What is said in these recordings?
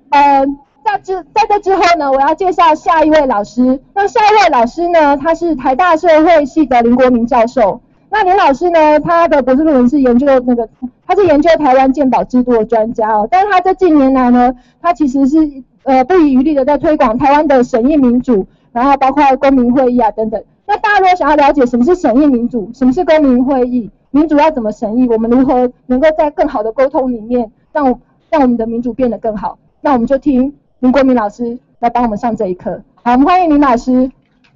在这之后呢，我要介绍下一位老师。那下一位老师呢，他是台大社会系的林国民教授。那林老师呢，他的博士论文是研究他是研究台湾健保制度的专家哦。但是他这近年来呢，他其实是不遗余力的在推广台湾的审议民主，然后包括公民会议啊等等。那大家如果想要了解什么是审议民主，什么是公民会议，民主要怎么审议，我们如何能够在更好的沟通里面让我们的民主变得更好，那我们就听林国民老师来帮我们上这一课。好，我们欢迎林老师。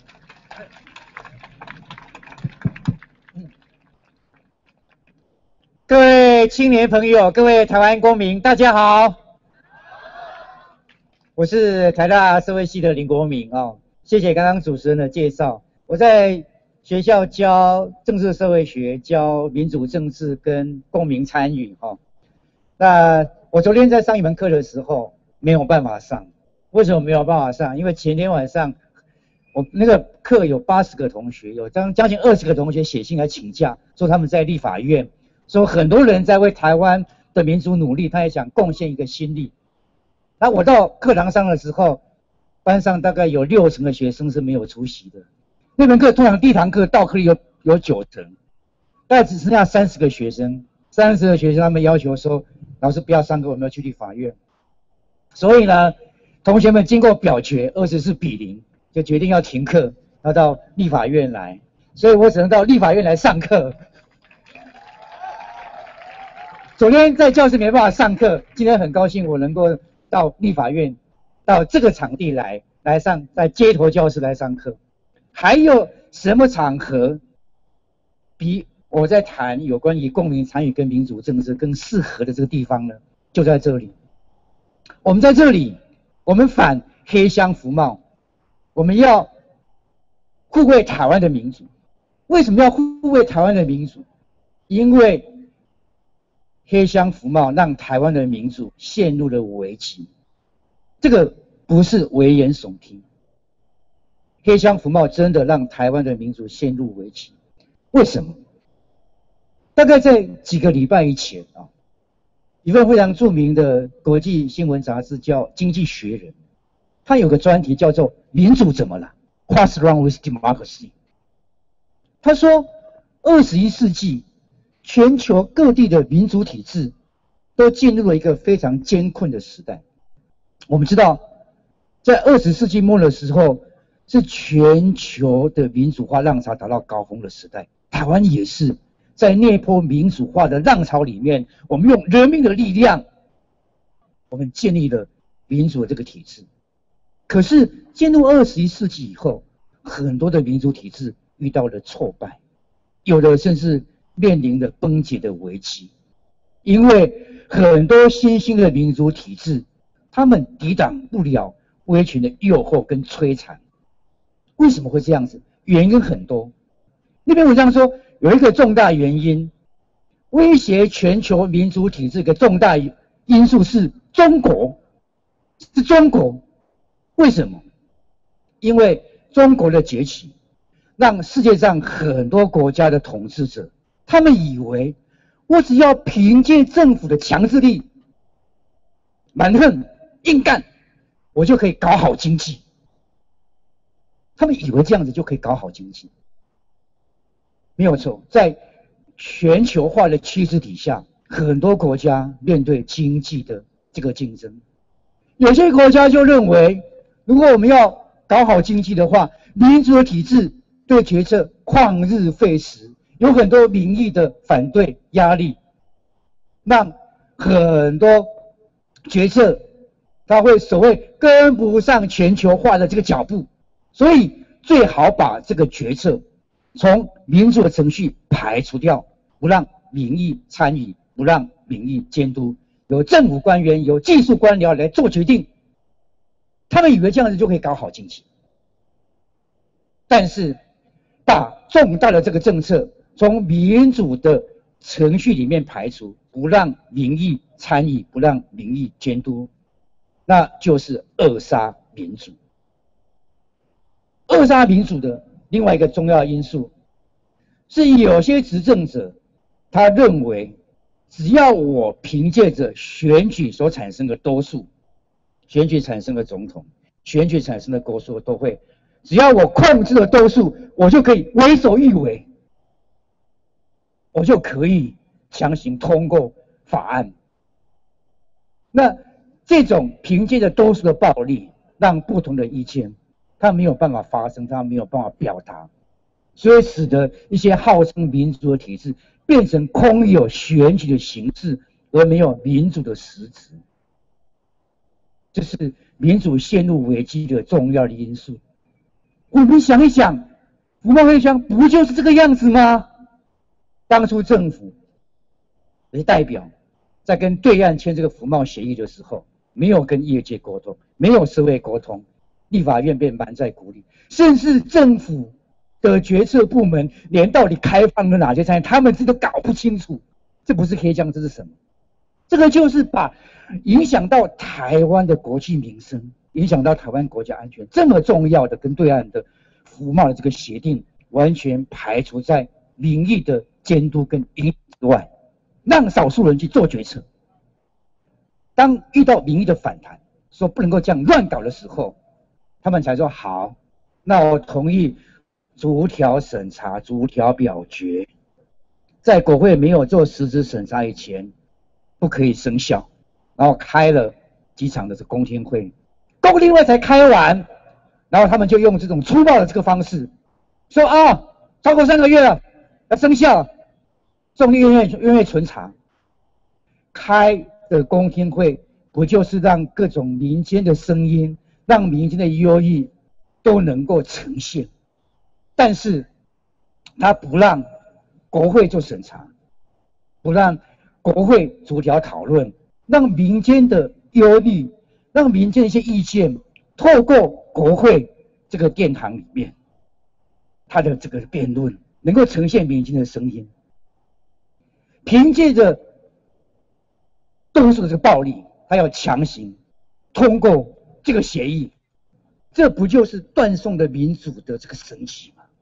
各位青年朋友，各位台湾公民，大家好。我是台大社会系的林国民哦，谢谢刚刚主持人的介绍。我在学校教政治社会学，教民主政治跟公民参与哦。那我昨天在上一门课的时候没有办法上，为什么没有办法上？因为前天晚上我那个课有80个同学，有将近20个同学写信来请假，说他们在立法院，说很多人在为台湾的民主努力，他也想贡献一个心力。那我到课堂上的时候，班上大概有60%的学生是没有出席的。那门课通常第一堂课到课率有90%，大概只剩下30个学生，30个学生他们要求说，老师不要上课，我们要去立法院。所以呢，同学们经过表决24-0，就决定要停课，要到立法院来。所以我只能到立法院来上课。昨天在教室没办法上课，今天很高兴我能够到立法院，到这个场地来上，在街头教室来上课。还有什么场合比我在谈有关于公民参与跟民主政治更适合的这个地方呢？就在这里。我们在这里，我们反黑箱服贸，我们要护卫台湾的民主。为什么要护卫台湾的民主？因为黑箱服贸让台湾的民主陷入了危机。这个不是危言耸听，黑箱服贸真的让台湾的民主陷入危机。为什么？大概在几个礼拜以前啊，一份非常著名的国际新闻杂志叫《经济学人》，它有个专题叫做“民主怎么了 ？What's wrong with democracy？” 他说，21世纪全球各地的民主体制都进入了一个非常艰困的时代。我们知道，在20世纪末的时候，是全球的民主化浪潮达到高峰的时代。台湾也是在那波民主化的浪潮里面，我们用人民的力量，我们建立了民主的这个体制。可是进入21世纪以后，很多的民主体制遇到了挫败，有的甚至面临了崩解的危机，因为很多新兴的民主体制，他们抵挡不了威权的诱惑跟摧残。为什么会这样子？原因很多。那篇文章说，有一个重大原因，威胁全球民主体制的重大因素是中国，是中国。为什么？因为中国的崛起，让世界上很多国家的统治者，他们以为我只要凭借政府的强制力，蛮横硬干，我就可以搞好经济。他们以为这样子就可以搞好经济，没有错。在全球化的趋势底下，很多国家面对经济的这个竞争，有些国家就认为，如果我们要搞好经济的话，民主的体制对决策旷日费时，有很多民意的反对压力，让很多决策它会所谓跟不上全球化的这个脚步。所以最好把这个决策从民主的程序排除掉，不让民意参与，不让民意监督，由政府官员、由技术官僚来做决定。他们以为这样子就可以搞好经济，但是把重大的这个政策从民主的程序里面排除，不让民意参与，不让民意监督，那就是扼杀民主。扼杀民主的另外一个重要因素，是有些执政者他认为，只要我凭借着选举所产生的多数， 选举产生的总统、选举产生的国术都会，只要我控制了多数，我就可以为所欲为，我就可以强行通过法案。那这种凭借着多数的暴力，让不同的意见，他没有办法发声，他没有办法表达，所以使得一些号称民主的体制变成空有选举的形式，而没有民主的实质。这是民主陷入危机的重要的因素。我们想一想，服贸会商不就是这个样子吗？当初政府的代表在跟对岸签这个服贸协议的时候，没有跟业界沟通，没有社会沟通，立法院被瞒在鼓里，甚至政府的决策部门连到底开放了哪些产业，他们自己都搞不清楚。这不是黑箱，这是什么？这个就是把影响到台湾的国际民生，影响到台湾国家安全这么重要的跟对岸的服贸的这个协定，完全排除在民意的监督跟影响之外，让少数人去做决策。当遇到民意的反弹，说不能够这样乱搞的时候，他们才说好，那我同意逐条审查、逐条表决，在国会没有做实质审查以前，不可以生效。然后开了几场的公听会，公听会才开完，然后他们就用这种粗暴的这个方式，说啊，超过3个月了，要生效，众议院愿意存查。开的公听会不就是让各种民间的声音，让民间的忧郁都能够呈现，但是他不让国会做审查，不让国会逐条讨论，让民间的忧虑，让民间的一些意见透过国会这个殿堂里面，他的这个辩论能够呈现民间的声音。凭借着多数的这个暴力，他要强行通过这个协议，这不就是断送的民主的这个神奇吗？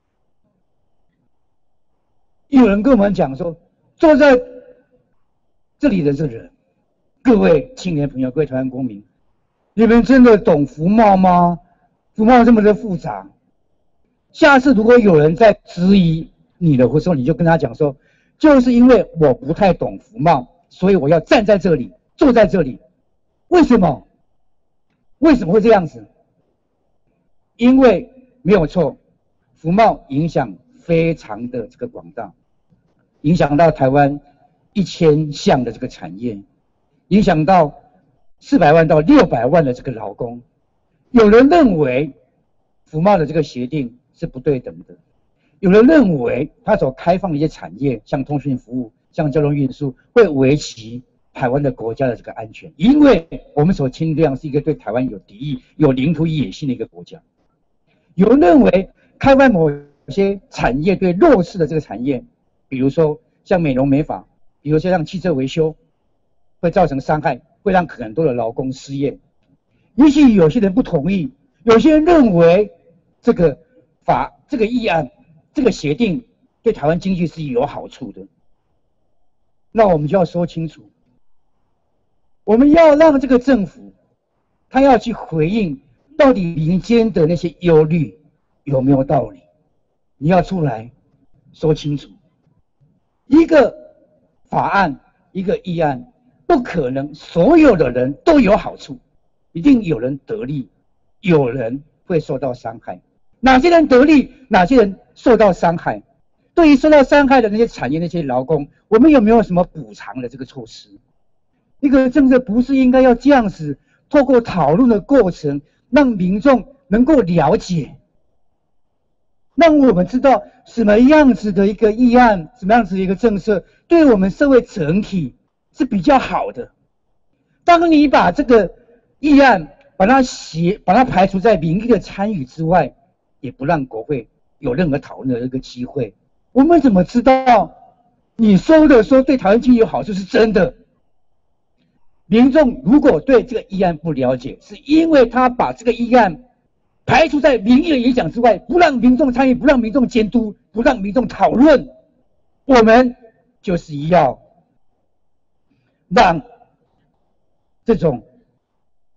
有人跟我们讲说，坐在这里的这人，各位青年朋友，各位台湾公民，你们真的懂服贸吗？服贸这么的复杂。下次如果有人在质疑你的时候，你就跟他讲说，就是因为我不太懂服贸，所以我要站在这里，坐在这里。为什么？为什么会这样子？因为没有错，服贸影响非常的这个广大，影响到台湾1000项的这个产业，影响到400万到600万的这个劳工。有人认为服贸的这个协定是不对等的，有人认为它所开放的一些产业，像通讯服务、像交通运输，会危及台湾的国家的这个安全，因为我们所侵略是一个对台湾有敌意、有领土野心的一个国家。有人认为开放某些产业对弱势的这个产业，比如说像美容美发，比如说像汽车维修，会造成伤害，会让很多的劳工失业。也许有些人不同意，有些人认为这个议案、这个协定对台湾经济是有好处的。那我们就要说清楚，我们要让这个政府，他要去回应到底民间的那些忧虑有没有道理，你要出来说清楚。一个法案、一个议案，不可能所有的人都有好处，一定有人得利，有人会受到伤害。哪些人得利，哪些人受到伤害？对于受到伤害的那些产业、那些劳工，我们有没有什么补偿的这个措施？一个政策不是应该要这样子，透过讨论的过程，让民众能够了解，让我们知道什么样子的一个议案，什么样子的一个政策，对我们社会整体是比较好的。当你把这个议案把它排除在民意的参与之外，也不让国会有任何讨论的一个机会，我们怎么知道你说对台湾经济有好处是真的？民众如果对这个议案不了解，是因为他把这个议案排除在民意的影响之外，不让民众参与，不让民众监督，不让民众讨论。我们就是要让这种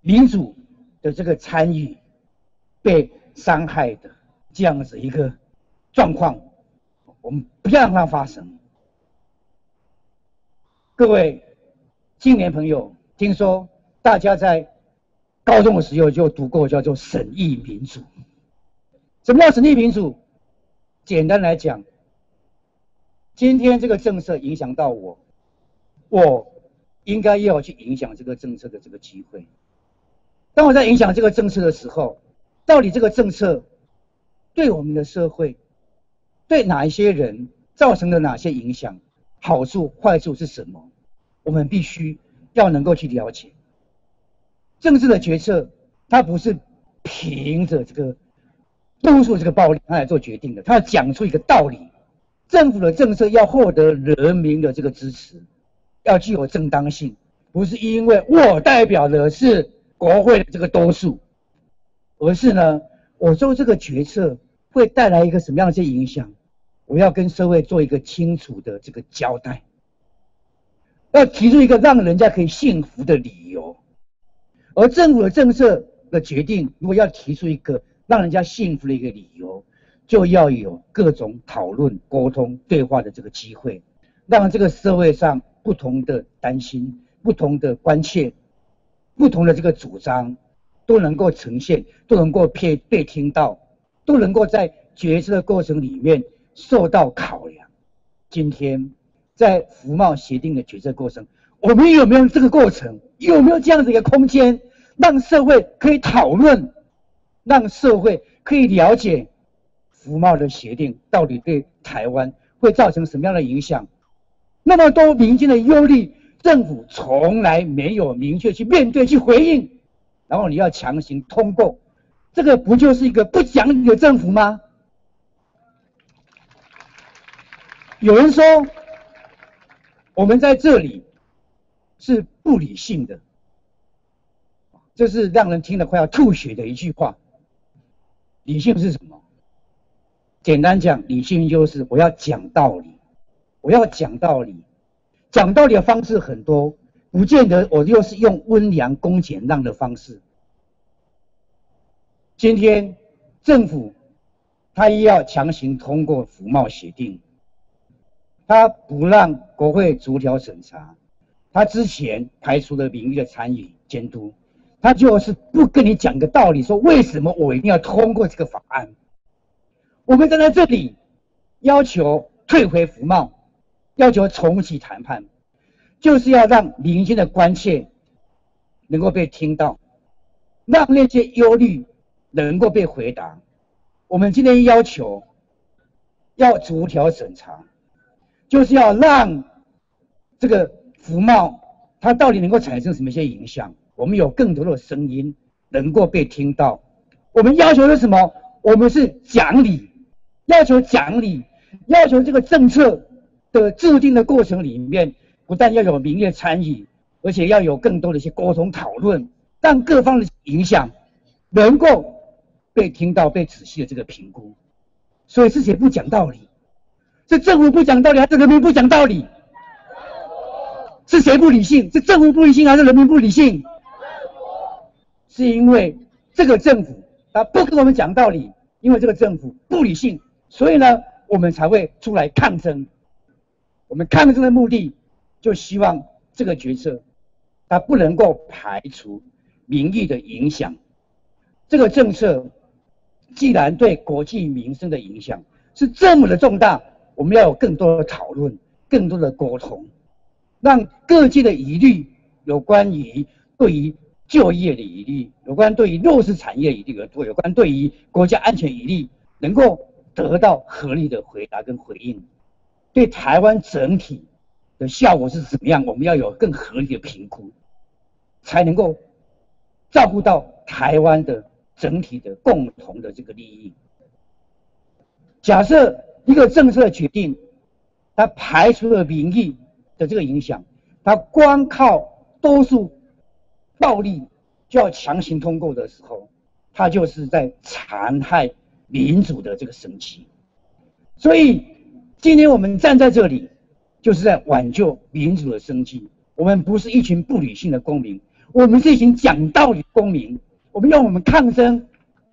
民主的这个参与被伤害的这样子一个状况，我们不要让它发生。各位青年朋友，听说大家在高中的时候就读过叫做审议民主。什么叫审议民主？简单来讲，今天这个政策影响到我，我应该要去影响这个政策的这个机会。当我在影响这个政策的时候，到底这个政策对我们的社会，对哪一些人造成了哪些影响，好处坏处是什么，我们必须要能够去了解。政治的决策它不是凭着这个多数这个暴力它来做决定的，它要讲出一个道理。政府的政策要获得人民的这个支持，要具有正当性，不是因为我代表的是国会的这个多数，而是呢，我做这个决策会带来一个什么样的一些影响，我要跟社会做一个清楚的这个交代，要提出一个让人家可以信服的理由。而政府的政策的决定，如果要提出一个让人家信服的一个理由，就要有各种讨论、沟通、对话的这个机会，让这个社会上不同的担心、不同的关切、不同的这个主张都能够呈现，都能够被听到，都能够在决策的过程里面受到考量。今天在服贸协定的决策过程，我们有没有这个过程？有没有这样的一个空间，让社会可以讨论，让社会可以了解服贸的协定到底对台湾会造成什么样的影响？那么多民间的忧虑，政府从来没有明确去面对、去回应，然后你要强行通过，这个不就是一个不讲理的政府吗？有人说我们在这里是不理性的，这是让人听得快要吐血的一句话。理性是什么？简单讲，理性就是我要讲道理，我要讲道理。讲道理的方式很多，不见得我又是用温良恭俭让的方式。今天政府他也要强行通过服贸协定，他不让国会逐条审查，他之前排除了民意的参与监督，他就是不跟你讲个道理，说为什么我一定要通过这个法案。我们站在这里要求退回服贸，要求重启谈判，就是要让民间的关切能够被听到，让那些忧虑能够被回答。我们今天要求要逐条审查，就是要让这个服贸它到底能够产生什么一些影响，我们有更多的声音能够被听到。我们要求的是什么？我们是讲理，要求讲理，要求这个政策的制定的过程里面，不但要有民意参与，而且要有更多的一些沟通讨论，让各方的影响能够被听到、被仔细的这个评估。所以是谁不讲道理？是政府不讲道理，还是人民不讲道理？是谁不理性？是政府不理性，还是人民不理性？是因为这个政府他不跟我们讲道理，因为这个政府不理性，所以呢，我们才会出来抗争。我们抗争的目的，就希望这个决策它不能够排除民意的影响。这个政策既然对国计民生的影响是这么的重大，我们要有更多的讨论，更多的沟通，让各界的疑虑，有关于对于就业的疑虑，有关对于弱势产业的疑虑，有关对于国家安全疑虑，能够得到合理的回答跟回应。对台湾整体的效果是怎么样，我们要有更合理的评估，才能够照顾到台湾的整体的共同的这个利益。假设一个政策的决定，它排除了民意的这个影响，它光靠多数暴力就要强行通过的时候，它就是在残害民主的这个生机。所以今天我们站在这里，就是在挽救民主的生机。我们不是一群不理性的公民， 我们是一群讲道理的公民，我们用我们抗争。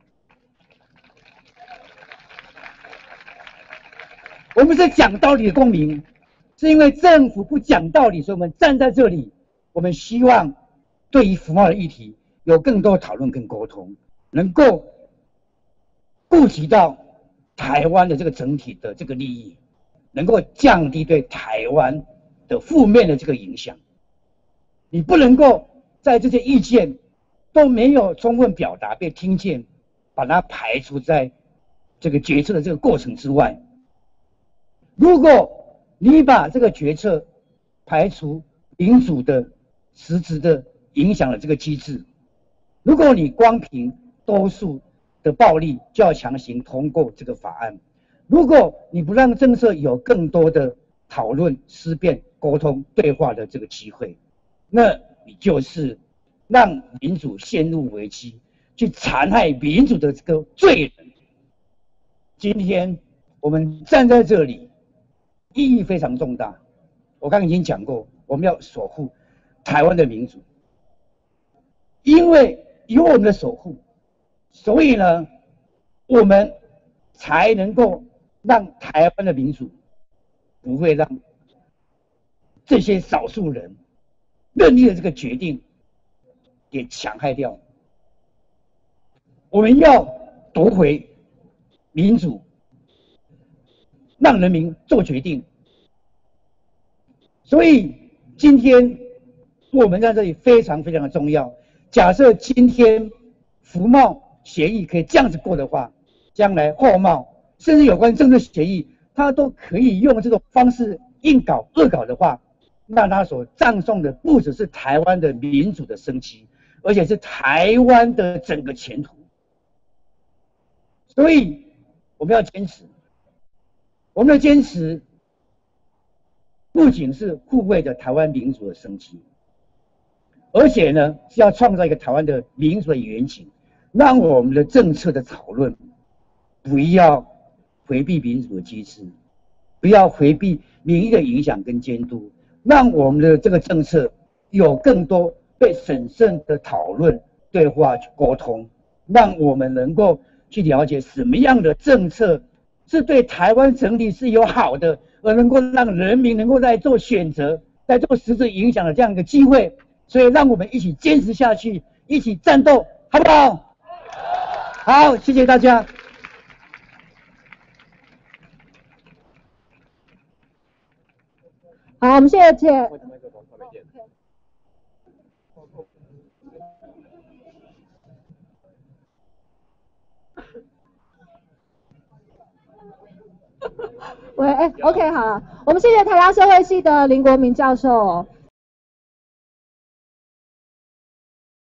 我们是讲道理的公民，是因为政府不讲道理，所以我们站在这里。我们希望对于服贸的议题有更多讨论跟沟通，能够顾及到台湾的这个整体的这个利益，能够降低对台湾的负面的这个影响。你不能够在这些意见都没有充分表达被听见，把它排除在这个决策的这个过程之外。如果你把这个决策排除民主的实质的影响的这个机制，如果你光凭多数的暴力就要强行通过这个法案，如果你不让政策有更多的讨论、思辨、沟通、对话的这个机会，那你就是让民主陷入危机，去残害民主的这个罪人。今天我们站在这里，意义非常重大。我刚刚已经讲过，我们要守护台湾的民主，因为有我们的守护，所以呢，我们才能够让台湾的民主不会让这些少数人任意的这个决定给强害掉。我们要夺回民主，让人民做决定。所以今天我们在这里非常非常的重要。假设今天服贸协议可以这样子过的话，将来货贸甚至有关政治协议，它都可以用这种方式硬搞恶搞的话，那它所葬送的不只是台湾的民主的生机，而且是台湾的整个前途。所以我们要坚持，我们的坚持不仅是护卫着台湾民主的生机，而且呢是要创造一个台湾的民主的远景，让我们的政策的讨论不要回避民主的机制，不要回避民意的影响跟监督，让我们的这个政策有更多被审慎的讨论、对话去沟通，让我们能够去了解什么样的政策是对台湾整体是有好的，而能够让人民能够在做选择、在做实质影响的这样一个机会。所以让我们一起坚持下去，一起战斗，好不好？好，谢谢大家。 好，我们谢谢。喂，OK， 好了，我们谢谢台大社会系的林国民教授哦。